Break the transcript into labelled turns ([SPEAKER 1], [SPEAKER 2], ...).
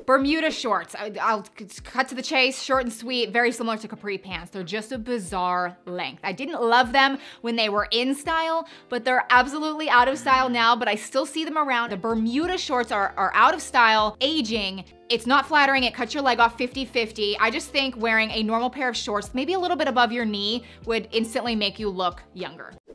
[SPEAKER 1] Bermuda shorts. I'll cut to the chase, short and sweet, very similar to capri pants. They're just a bizarre length. I didn't love them when they were in style, but they're absolutely out of style now, but I still see them around. The Bermuda shorts are out of style, aging. It's not flattering, it cuts your leg off 50-50. I just think wearing a normal pair of shorts, maybe a little bit above your knee, would instantly make you look younger.